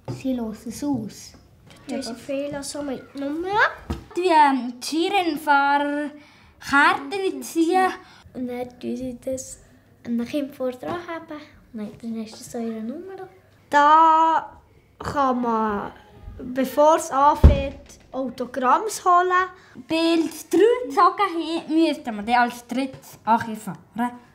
Sie hören es aus. Wir sind Fehler so mit Nummer. Die Skirennfahrer Karten ziehen. Und dann tun sie das einem Kind vor dran haben. Nein, dann hast du so ihre Nummer. Da kann man, bevor es anfängt, Autogramms holen. Bild 3 gezogen haben, müsste man dann als drittes fahren.